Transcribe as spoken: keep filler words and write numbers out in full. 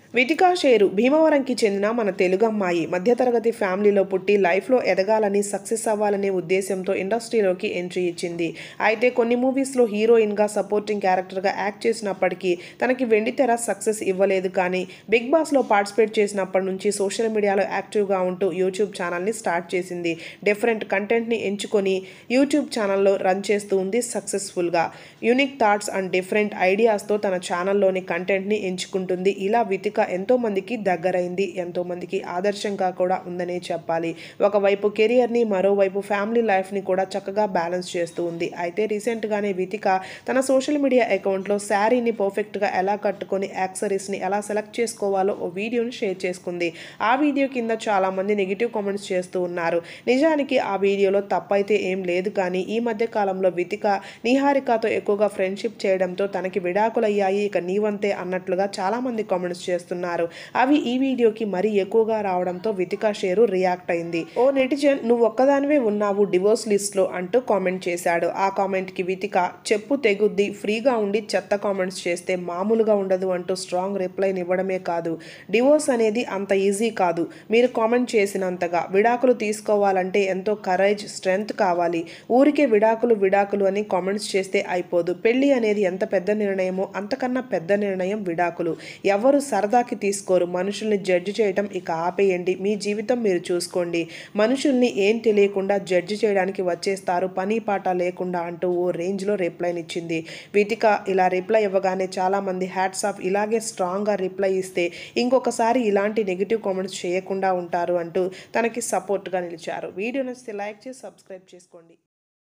Vithika share భీమవరంకి చెందిన మన తెలుగు అమ్మాయి. మధ్యతరగతి ఫ్యామిలీలో పుట్టి లైఫ్లో ఎదగాలని, సక్సెస్ అవ్వాలనే ఉద్దేశంతో ఇండస్ట్రీలోకి ఎంట్రీ ఇచ్చింది. అయితే కొన్ని మూవీస్లో హీరోయిన్గా, సపోర్టింగ్ క్యారెక్టర్గా యాక్ట్ చేసినప్పటికీ తనకి వెండితెర సక్సెస్ ఇవ్వలేదు. కానీ బిగ్ బాస్లో పార్టిసిపేట్ చేసినప్పటి నుంచి సోషల్ మీడియాలో యాక్టివ్గా ఉంటూ యూట్యూబ్ ఛానల్ని స్టార్ట్ చేసింది. డిఫరెంట్ కంటెంట్ని ఎంచుకొని యూట్యూబ్ ఛానల్లో రన్ చేస్తూ ఉంది సక్సెస్ఫుల్గా. యూనిక్ థాట్స్ అండ్ డిఫరెంట్ ఐడియాస్తో తన ఛానల్లోని కంటెంట్ని ఎంచుకుంటుంది. ఇలా వితికా ఎంతో మందికి దగ్గరైంది, ఎంతో మందికి ఆదర్శంగా కూడా ఉందనే చెప్పాలి. ఒకవైపు కెరియర్ని, మరోవైపు ఫ్యామిలీ లైఫ్ని కూడా చక్కగా బ్యాలెన్స్ చేస్తూ ఉంది. అయితే రీసెంట్గానే వితిక తన సోషల్ మీడియా అకౌంట్లో శారీని పర్ఫెక్ట్గా ఎలా కట్టుకొని యాక్సరీస్ని ఎలా సెలెక్ట్ చేసుకోవాలో ఓ వీడియోని షేర్ చేసుకుంది. ఆ వీడియో కింద చాలామంది నెగిటివ్ కామెంట్స్ చేస్తూ ఉన్నారు. నిజానికి ఆ వీడియోలో తప్పైతే ఏం లేదు. కానీ ఈ మధ్య కాలంలో వితిక నిహారికతో ఎక్కువగా ఫ్రెండ్షిప్ చేయడంతో తనకి విడాకులయ్యాయి, ఇక నీవంతే అన్నట్లుగా చాలామంది కామెంట్స్ చేస్తున్నారు. అవి ఈ వీడియోకి మరీ ఎక్కువగా రావడంతో వితికా షేరు రియాక్ట్ అయింది. ఓ నెటిజన్ నువ్వు ఒక్కదానివే ఉన్నావు డివోర్స్ లిస్ట్లో అంటూ కామెంట్ చేశాడు. ఆ కామెంట్కి వితిక చెప్పు తెగుద్ది, ఫ్రీగా ఉండి చెత్త కామెంట్స్ చేస్తే మామూలుగా ఉండదు అంటూ స్ట్రాంగ్ రిప్లైని ఇవ్వడమే కాదు, డివోర్స్ అనేది అంత ఈజీ కాదు, మీరు కామెంట్ చేసినంతగా. విడాకులు తీసుకోవాలంటే ఎంతో కరేజ్, స్ట్రెంగ్త్ కావాలి. ఊరికే విడాకులు విడాకులు అని కామెంట్స్ చేస్తే అయిపోదు. పెళ్లి అనేది ఎంత పెద్ద నిర్ణయమో అంతకన్నా పెద్ద నిర్ణయం విడాకులు. ఎవరు సరదాకి తీసుకోరు. మనుషుల్ని జడ్జి చేయడం ఇక ఆపేయండి. మీ జీవితం మీరు చూసుకోండి. మనుషుల్ని ఏం తెలియకుండా జడ్జి చేయడానికి వచ్చేస్తారు, పని పాట లేకుండా అంటూ ఓ రేంజ్లో రిప్లైని ఇచ్చింది. వితిక ఇలా రిప్లై ఇవ్వగానే చాలామంది హ్యాట్స్ ఆఫ్, ఇలాగే స్ట్రాంగ్గా రిప్లై ఇస్తే ఇంకొకసారి ఇలాంటి నెగిటివ్ కామెంట్స్ చేయకుండా ఉంటారు అంటూ తనకి సపోర్ట్గా నిలిచారు. వీడియో నచ్చితే లైక్ చేసి సబ్స్క్రైబ్ చేసుకోండి.